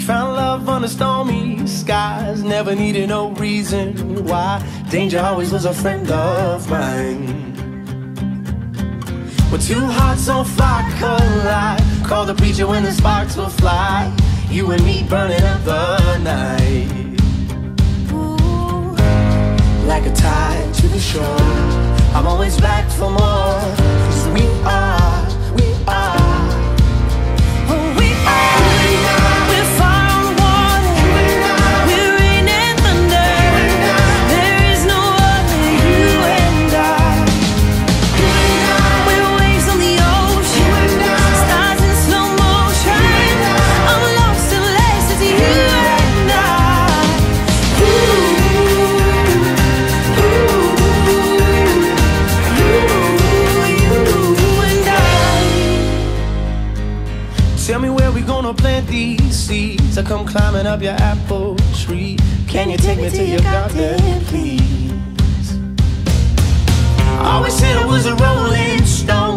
Found love under stormy skies, never needed no reason why. Danger always was a friend of mine. When two hearts on fire collide, call the preacher when the sparks will fly. You and me burning up the night. Ooh. Like a tide to the shore, I'm always back for more. 'Cause we are plant these seeds. I come climbing up your apple tree. Can you take me to your garden, please? Always said I was a rolling stone.